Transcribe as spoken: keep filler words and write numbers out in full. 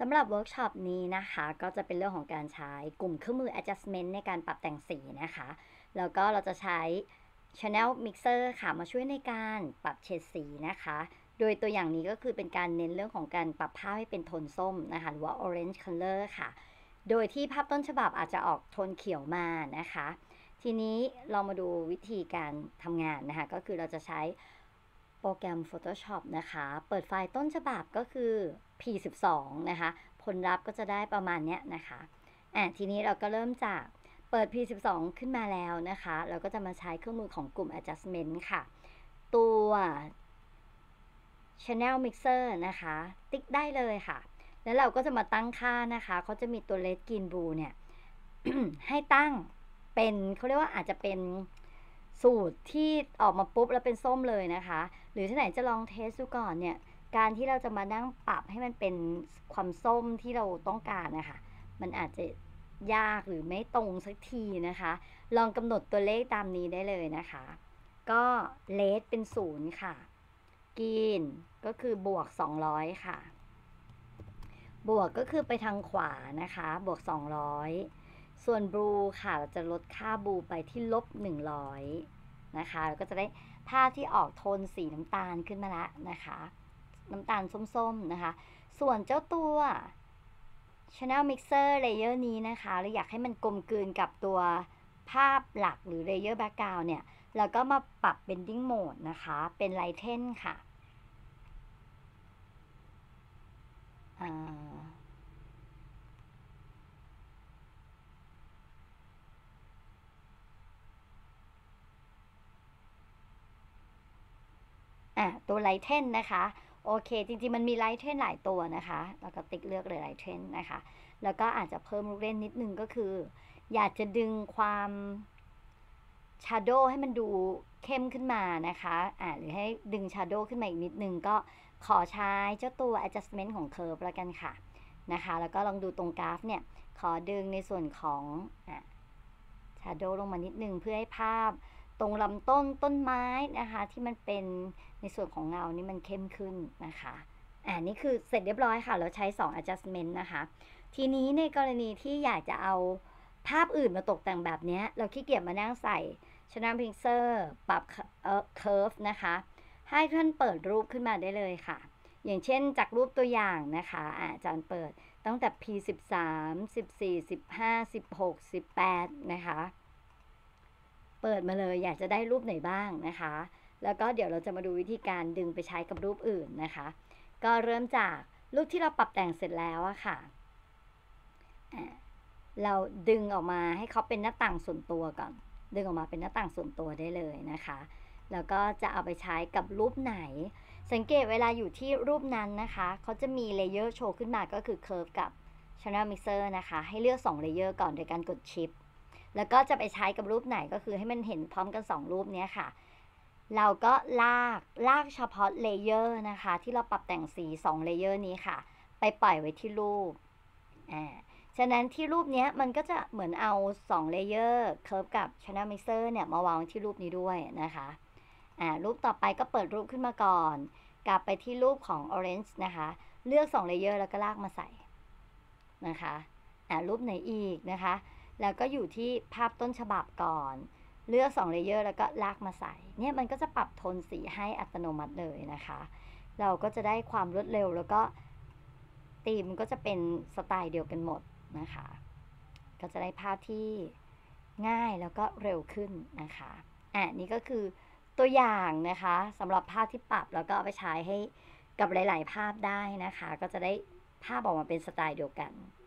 สำหรับเวิร์กช็อปนี้นะคะก็จะเป็นเรื่องของการใช้กลุ่มเครื่องมือ adjustment ในการปรับแต่งสีนะคะแล้วก็เราจะใช้ channel mixer ค่ะมาช่วยในการปรับเฉดสีนะคะโดยตัวอย่างนี้ก็คือเป็นการเน้นเรื่องของการปรับภาพให้เป็นโทนส้มนะคะหรือว่า orange color ค่ะโดยที่ภาพต้นฉบับอาจจะออกโทนเขียวมานะคะทีนี้เรามาดูวิธีการทำงานนะคะก็คือเราจะใช้โปรแกรม Photoshop นะคะเปิดไฟล์ต้นฉบับก็คือ พี สิบสอง นะคะผลลัพธ์ก็จะได้ประมาณนี้นะคะอ่ะทีนี้เราก็เริ่มจากเปิด พี สิบสอง ขึ้นมาแล้วนะคะเราก็จะมาใช้เครื่องมือของกลุ่ม adjustment ค่ะตัว channel mixer นะคะติ๊กได้เลยค่ะแล้วเราก็จะมาตั้งค่านะคะเขาจะมีตัว red green blue เนี่ย ให้ตั้งเป็นเขาเรียกว่าอาจจะเป็นสูตรที่ออกมาปุ๊บแล้วเป็นส้มเลยนะคะหรือที่ไหนจะลองเทสดูก่อนเนี่ยการที่เราจะมานั่งปรับให้มันเป็นความส้มที่เราต้องการนะคะมันอาจจะยากหรือไม่ตรงสักทีนะคะลองกำหนดตัวเลขตามนี้ได้เลยนะคะก็เลสเป็นศูนย์ค่ะกีนก็คือบวกสองร้อยค่ะบวกก็คือไปทางขวานะคะบวกสองร้อยส่วนบลูค่ะเราจะลดค่าบลูไปที่ลบหนึ่งร้อยนะคะแล้วก็จะได้ภาพที่ออกโทนสีน้ำตาลขึ้นมาแล้วนะคะน้ำตาลส้มๆนะคะส่วนเจ้าตัว Channel Mixer Layer นี้นะคะเราอยากให้มันกลมกลืนกับตัวภาพหลักหรือ Layer Background เนี่ยเราก็มาปรับ Blending Mode นะคะเป็น Lighten ค่ะอ่าอ่ะตัว Lighten นะคะโอเคจริงๆมันมี Lighten หลายตัวนะคะแล้วก็ติ๊กเลือกเลย Lighten นะคะแล้วก็อาจจะเพิ่มลูกเล่นนิดนึงก็คืออยากจะดึงความ Shadow ให้มันดูเข้มขึ้นมานะคะอ่าหรือให้ดึง Shadow ขึ้นมาอีกนิดนึงก็ขอใช้เจ้าตัว adjustment ของ curve แล้วกันค่ะนะคะแล้วก็ลองดูตรงกราฟเนี่ยขอดึงในส่วนของอ่ะ Shadow ลงมานิดนึงเพื่อให้ภาพตรงลำต้นต้นไม้นะคะที่มันเป็นในส่วนของเงานี่มันเข้มขึ้นนะคะอ่านี่คือเสร็จเรียบร้อยค่ะเราใช้สอง adjustment นะคะทีนี้ในกรณีที่อยากจะเอาภาพอื่นมาตกแต่งแบบนี้เราขี้เกียจมานั่งใส่ Channel Mixer ปรับเอ่อ curve นะคะให้ท่านเปิดรูปขึ้นมาได้เลยค่ะอย่างเช่นจากรูปตัวอย่างนะคะอาจารย์เปิดตั้งแต่ พี สิบสาม สิบสี่ สิบห้า สิบหก สิบแปดนะคะเปิดมาเลยอยากจะได้รูปไหนบ้างนะคะแล้วก็เดี๋ยวเราจะมาดูวิธีการดึงไปใช้กับรูปอื่นนะคะก็เริ่มจากรูปที่เราปรับแต่งเสร็จแล้วอะค่ะเราดึงออกมาให้เขาเป็นหน้าต่างส่วนตัวก่อนดึงออกมาเป็นหน้าต่างส่วนตัวได้เลยนะคะแล้วก็จะเอาไปใช้กับรูปไหนสังเกตเวลาอยู่ที่รูปนั้นนะคะเขาจะมีเลเยอร์โชว์ขึ้นมาก็คือ Curve กับ Channel Mixer นะคะให้เลือกสองเลเยอร์ก่อนโดยการกด Shift แล้วก็จะไปใช้กับรูปไหนก็คือให้มันเห็นพร้อมกันสองรูปนี้ค่ะเราก็ลากลากเฉพาะเลเยอร์นะคะที่เราปรับแต่งสีสองเลเยอร์นี้ค่ะไปปล่อยไว้ที่รูปอ่าฉะนั้นที่รูปนี้มันก็จะเหมือนเอาสองเลเยอร์เคิร์ฟกับ Channel Mixer เนี่ยมาวางที่รูปนี้ด้วยนะคะอ่ารูปต่อไปก็เปิดรูปขึ้นมาก่อนกลับไปที่รูปของ Orange นะคะเลือกสองเลเยอร์แล้วก็ลากมาใส่นะคะอ่ารูปไหนอีกนะคะแล้วก็อยู่ที่ภาพต้นฉบับก่อนเลือกสองเลเยอร์แล้วก็ลากมาใส่เนี่ยมันก็จะปรับโทนสีให้อัตโนมัติเลยนะคะเราก็จะได้ความรวดเร็วแล้วก็ธีมก็จะเป็นสไตล์เดียวกันหมดนะคะก็จะได้ภาพที่ง่ายแล้วก็เร็วขึ้นนะคะอ่ะนี่ก็คือตัวอย่างนะคะสำหรับภาพที่ปรับแล้วก็เอาไปใช้ให้กับหลายๆภาพได้นะคะก็จะได้ภาพออกมาเป็นสไตล์เดียวกัน